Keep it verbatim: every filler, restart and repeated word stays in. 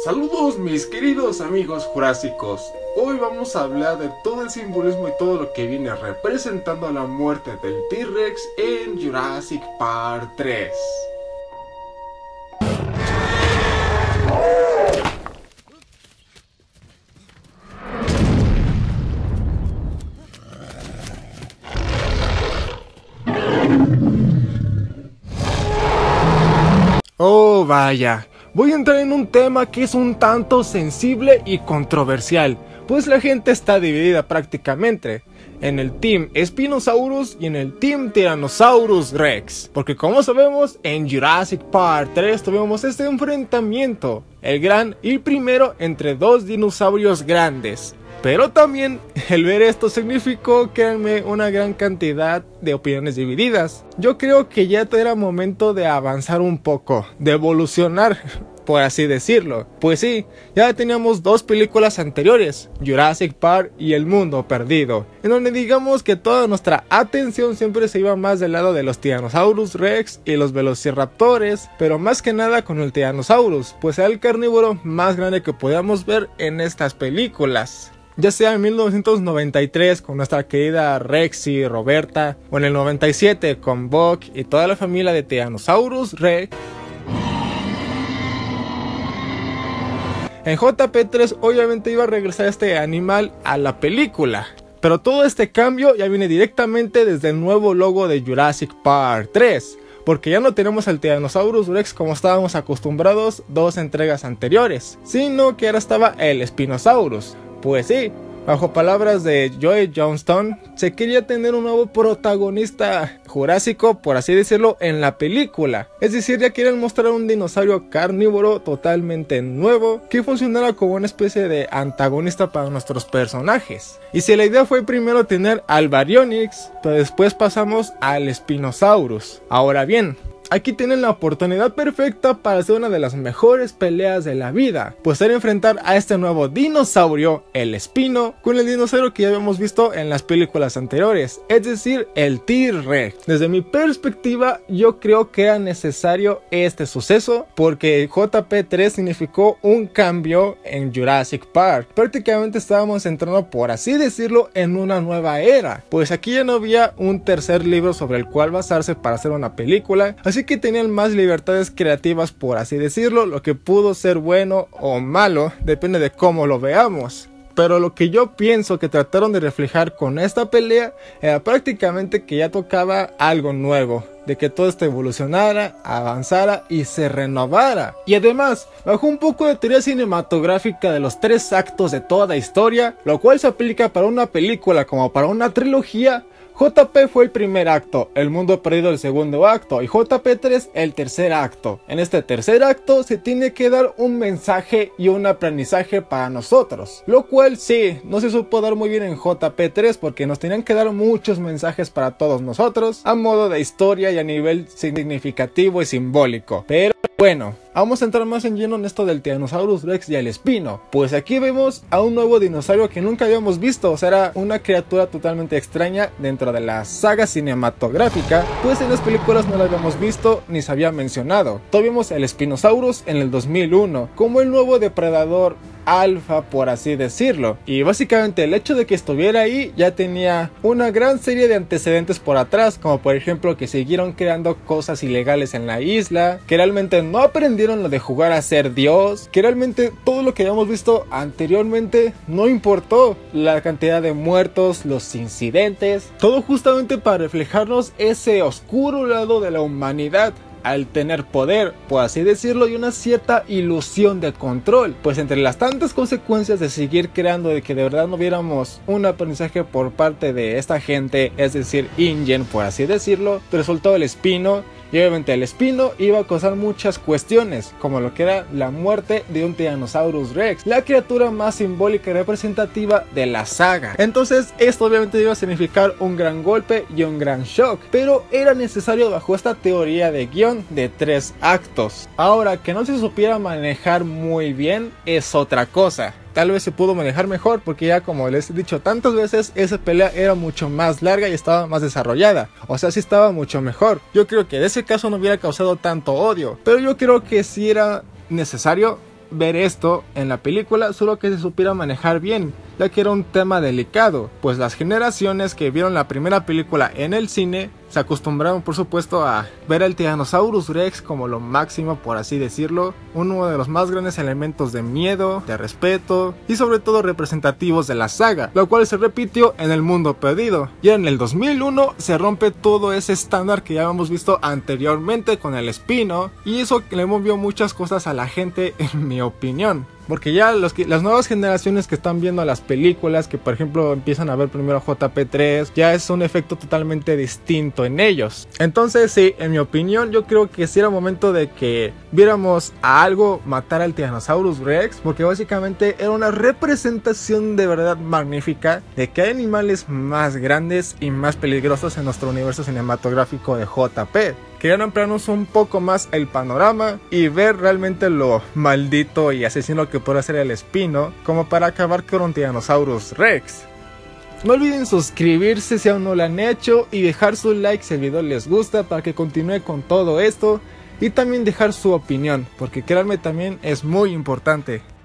Saludos mis queridos amigos jurásicos. Hoy vamos a hablar de todo el simbolismo y todo lo que viene representando la muerte del T-Rex en Jurassic Park tres. Oh vaya, voy a entrar en un tema que es un tanto sensible y controversial, pues la gente está dividida prácticamente en el Team Spinosaurus y en el Team Tyrannosaurus Rex, porque como sabemos en Jurassic Park tres tuvimos este enfrentamiento, el gran y primero entre dos dinosaurios grandes. Pero también el ver esto significó, créanme, una gran cantidad de opiniones divididas. Yo creo que ya era momento de avanzar un poco, de evolucionar, por así decirlo. Pues sí, ya teníamos dos películas anteriores, Jurassic Park y El Mundo Perdido, en donde digamos que toda nuestra atención siempre se iba más del lado de los Tyrannosaurus Rex y los Velociraptores, pero más que nada con el Tyrannosaurus, pues era el carnívoro más grande que podíamos ver en estas películas. Ya sea en mil novecientos noventa y tres con nuestra querida Rexy, Roberta, o en el noventa y siete con Buck y toda la familia de Tyrannosaurus Rex. En J P tres obviamente iba a regresar este animal a la película, pero todo este cambio ya viene directamente desde el nuevo logo de Jurassic Park tres, porque ya no tenemos al Tyrannosaurus Rex como estábamos acostumbrados dos entregas anteriores, sino que ahora estaba el Spinosaurus. Pues sí, bajo palabras de Joe Johnston, se quería tener un nuevo protagonista jurásico, por así decirlo, en la película. Es decir, ya quieren mostrar un dinosaurio carnívoro totalmente nuevo, que funcionara como una especie de antagonista para nuestros personajes. Y si la idea fue primero tener al Baryonyx, pero después pasamos al Spinosaurus. Ahora bien, aquí tienen la oportunidad perfecta para hacer una de las mejores peleas de la vida, pues era enfrentar a este nuevo dinosaurio, el Spino, con el dinosaurio que ya habíamos visto en las películas anteriores, es decir, el T-Rex. Desde mi perspectiva, yo creo que era necesario este suceso, porque J P tres significó un cambio en Jurassic Park. Prácticamente estábamos entrando, por así decirlo, en una nueva era, pues aquí ya no había un tercer libro sobre el cual basarse para hacer una película, así Así que tenían más libertades creativas, por así decirlo, lo que pudo ser bueno o malo, depende de cómo lo veamos. Pero lo que yo pienso que trataron de reflejar con esta pelea era prácticamente que ya tocaba algo nuevo, de que todo esto evolucionara, avanzara y se renovara. Y además, bajo un poco de teoría cinematográfica de los tres actos de toda historia, lo cual se aplica para una película como para una trilogía. J P fue el primer acto, El Mundo Perdido el segundo acto y J P tres el tercer acto. En este tercer acto se tiene que dar un mensaje y un aprendizaje para nosotros, lo cual sí, no se supo dar muy bien en J P tres porque nos tenían que dar muchos mensajes para todos nosotros, a modo de historia y a nivel significativo y simbólico. Pero bueno, vamos a entrar más en lleno en esto del Tyrannosaurus Rex y el Spino. Pues aquí vemos a un nuevo dinosaurio que nunca habíamos visto, o sea, era una criatura totalmente extraña dentro de la saga cinematográfica, pues en las películas no la habíamos visto ni se había mencionado. Tuvimos el Spinosaurus en el dos mil uno, como el nuevo depredador alfa, por así decirlo, y básicamente el hecho de que estuviera ahí ya tenía una gran serie de antecedentes por atrás, como por ejemplo que siguieron creando cosas ilegales en la isla, que realmente no aprendieron lo de jugar a ser Dios, que realmente todo lo que habíamos visto anteriormente no importó, la cantidad de muertos, los incidentes, todo justamente para reflejarnos ese oscuro lado de la humanidad al tener poder, por así decirlo, y una cierta ilusión de control, pues entre las tantas consecuencias de seguir creando, de que de verdad no viéramos un aprendizaje por parte de esta gente, es decir, InGen, por así decirlo, resultó el Spino. Y obviamente el Spino iba a causar muchas cuestiones, como lo que era la muerte de un Tyrannosaurus Rex, la criatura más simbólica y representativa de la saga. Entonces esto obviamente iba a significar un gran golpe y un gran shock, pero era necesario bajo esta teoría de guión de tres actos. Ahora, que no se supiera manejar muy bien es otra cosa. Tal vez se pudo manejar mejor porque ya, como les he dicho tantas veces, esa pelea era mucho más larga y estaba más desarrollada. O sea, sí estaba mucho mejor. Yo creo que de ese caso no hubiera causado tanto odio, pero yo creo que sí era necesario ver esto en la película, solo que se supiera manejar bien, ya que era un tema delicado, pues las generaciones que vieron la primera película en el cine se acostumbraron por supuesto a ver al Tyrannosaurus Rex como lo máximo, por así decirlo, uno de los más grandes elementos de miedo, de respeto y sobre todo representativos de la saga, lo cual se repitió en El Mundo Perdido. Y en el dos mil uno se rompe todo ese estándar que ya habíamos visto anteriormente con el Espino, y eso le movió muchas cosas a la gente, en mi opinión. Porque ya los que, las nuevas generaciones que están viendo las películas, que por ejemplo empiezan a ver primero J P tres, ya es un efecto totalmente distinto en ellos. Entonces sí, en mi opinión, yo creo que sí era momento de que viéramos a algo matar al Tyrannosaurus Rex, porque básicamente era una representación de verdad magnífica de que hay animales más grandes y más peligrosos en nuestro universo cinematográfico de J P. Querían ampliarnos un poco más el panorama y ver realmente lo maldito y asesino que puede ser el Espino, como para acabar con un Tyrannosaurus Rex. No olviden suscribirse si aún no lo han hecho y dejar su like si el video les gusta para que continúe con todo esto, y también dejar su opinión, porque créanme también es muy importante.